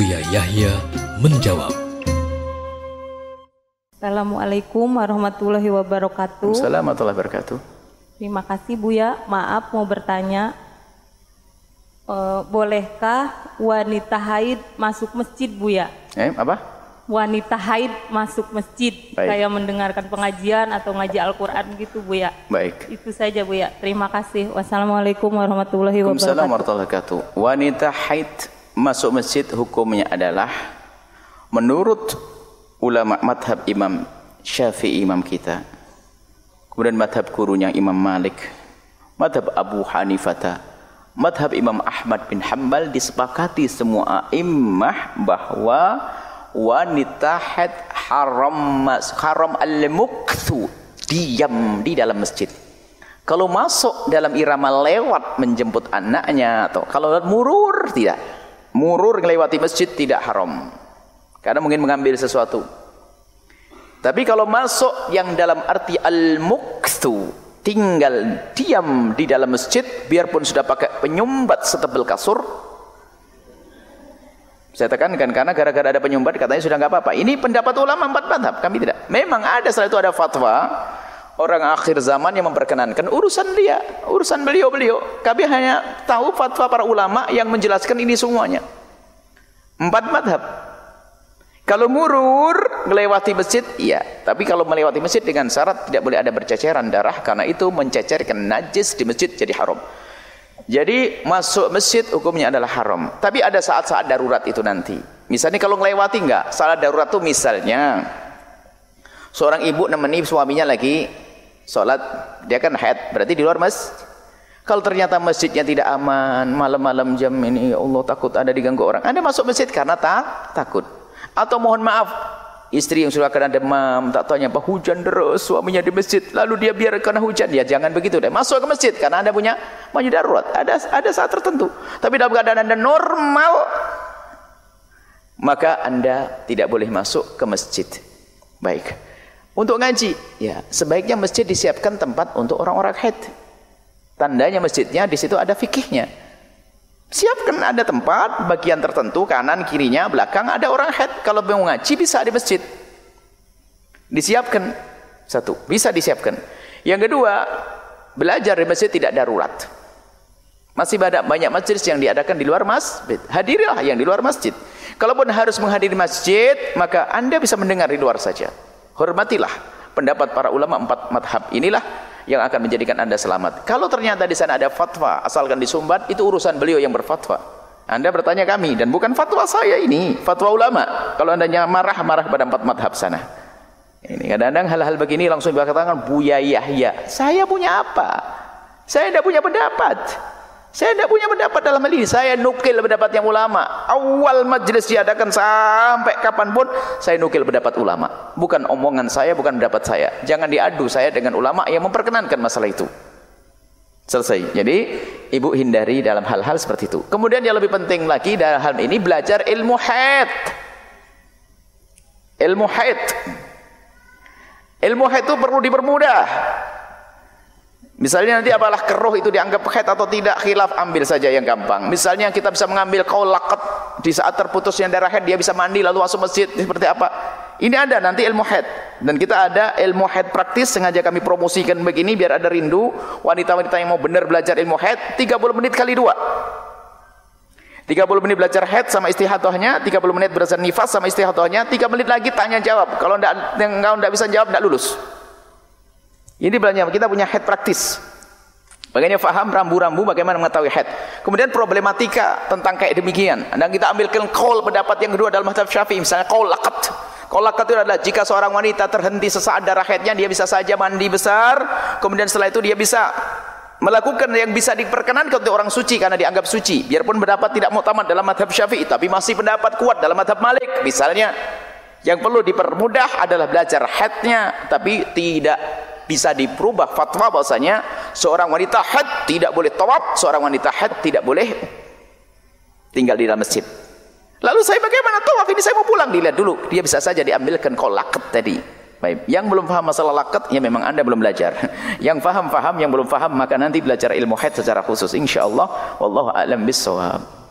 Buya Yahya menjawab. Assalamualaikum warahmatullahi wabarakatuh. Assalamualaikum warahmatullahi wabarakatuh. Terima kasih Buya. Maaf mau bertanya, bolehkah wanita haid masuk masjid Buya? Apa? Wanita haid masuk masjid. Baik. Kayak mendengarkan pengajian atau ngaji Al-Quran gitu Buya. Baik. Itu saja Buya. Terima kasih. Wassalamualaikum warahmatullahi wabarakatuh. Waalaikumsalam warahmatullahi wabarakatuh. Wanita haid masuk masjid hukumnya adalah menurut ulama madhab Imam Syafi'i, imam kita, kemudian madhab gurunya Imam Malik, madhab Abu Hanifah, madhab Imam Ahmad bin Hanbal, disepakati semua a'immah bahwa wanita haid haram al-mukthu, diam di dalam masjid. Kalau masuk dalam irama lewat menjemput anaknya, atau kalau murur, tidak. Murur melewati masjid tidak haram, karena mungkin mengambil sesuatu. Tapi kalau masuk yang dalam arti al-mukthu, tinggal diam di dalam masjid, biarpun sudah pakai penyumbat setebal kasur. Saya tekankan karena gara-gara ada penyumbat katanya sudah nggak apa-apa. Ini pendapat ulama 4 madhab, kami tidak. Memang ada, setelah itu ada fatwa orang akhir zaman yang memperkenankan, urusan dia, urusan beliau-beliau. Kami hanya tahu fatwa para ulama yang menjelaskan ini semuanya. 4 madhab. Kalau murur melewati masjid, iya. Tapi kalau melewati masjid dengan syarat tidak boleh ada berceceran darah, karena itu mencecerkan najis di masjid jadi haram. Jadi masuk masjid hukumnya adalah haram. Tapi ada saat-saat darurat itu nanti. Misalnya kalau melewati enggak, saat darurat itu misalnya seorang ibu nemeni suaminya lagi sholat, dia kan haid, berarti di luar masjid. Kalau ternyata masjidnya tidak aman, malam-malam jam ini, ya Allah takut ada diganggu orang, Anda masuk masjid karena takut. Atau mohon maaf, istri yang sudah kena demam, tak tanya apa, hujan deras, suaminya di masjid, lalu dia biar kena hujan, ya jangan begitu deh. Masuk ke masjid karena Anda punya maju darurat. Ada saat tertentu. Tapi dalam keadaan Anda normal, maka Anda tidak boleh masuk ke masjid. Baik. Untuk ngaji, ya sebaiknya masjid disiapkan tempat untuk orang-orang haid. Tandanya masjidnya di situ ada fikihnya. Siapkan ada tempat bagian tertentu, kanan, kirinya, belakang ada orang haid. Kalau mau ngaji bisa di masjid. Disiapkan. Satu, bisa disiapkan. Yang kedua, belajar di masjid tidak darurat. Masih banyak masjid yang diadakan di luar masjid. Hadirilah yang di luar masjid. Kalaupun harus menghadiri masjid, maka Anda bisa mendengar di luar saja. Hormatilah pendapat para ulama 4 madhab inilah yang akan menjadikan Anda selamat. Kalau ternyata di sana ada fatwa, asalkan disumbat, itu urusan beliau yang berfatwa. Anda bertanya kami, dan bukan fatwa saya ini, fatwa ulama. Kalau Anda marah pada 4 madhab sana. Ini kadang-kadang hal-hal begini langsung dikatakan Buya Yahya. Saya punya apa? Saya tidak punya pendapat. Saya tidak punya pendapat dalam hal ini. Saya nukil pendapat yang ulama. Awal majelis diadakan sampai kapanpun saya nukil pendapat ulama. Bukan omongan saya, bukan pendapat saya. Jangan diadu saya dengan ulama yang memperkenankan masalah itu. Selesai. Jadi ibu hindari dalam hal-hal seperti itu. Kemudian yang lebih penting lagi dalam hal ini, belajar ilmu haid. Ilmu haid. Ilmu haid itu perlu dipermudah. Misalnya nanti apalah keruh itu dianggap haid atau tidak, khilaf, ambil saja yang gampang. Misalnya kita bisa mengambil qaul laqat, di saat terputusnya darah haid dia bisa mandi lalu masuk masjid, seperti apa? Ini ada nanti ilmu haid. Dan kita ada ilmu haid praktis, sengaja kami promosikan begini biar ada rindu wanita-wanita yang mau benar belajar ilmu haid. 30 menit kali 2. 30 menit belajar haid sama istihadahnya, 30 menit belajar nifas sama istihadahnya, 3 menit lagi tanya jawab. Kalau enggak bisa jawab, enggak lulus. Ini banyak, kita punya haid praktis. Bagaimana faham rambu-rambu bagaimana mengetahui haid. Kemudian problematika tentang kayak demikian. Dan kita ambilkan qaul pendapat yang kedua dalam mazhab Syafi'i, misalnya qaul laqat. Qaul laqat itu adalah jika seorang wanita terhenti sesaat darah haidnya, dia bisa saja mandi besar, kemudian setelah itu dia bisa melakukan yang bisa diperkenankan untuk orang suci karena dianggap suci. Biarpun pendapat tidak mu'tamad dalam mazhab Syafi'i, tapi masih pendapat kuat dalam mazhab Malik. Misalnya, yang perlu dipermudah adalah belajar haidnya, tapi tidak bisa diperubah fatwa bahwasanya seorang wanita haid tidak boleh tawaf, seorang wanita haid tidak boleh tinggal di dalam masjid. Lalu saya bagaimana tawaf ini, saya mau pulang, dilihat dulu, dia bisa saja diambilkan qaul laqat tadi. Baik, yang belum paham masalah laqat, ya memang Anda belum belajar. Yang paham, yang belum paham, maka nanti belajar ilmu haid secara khusus insyaallah. Wallahu a'lam bissawab.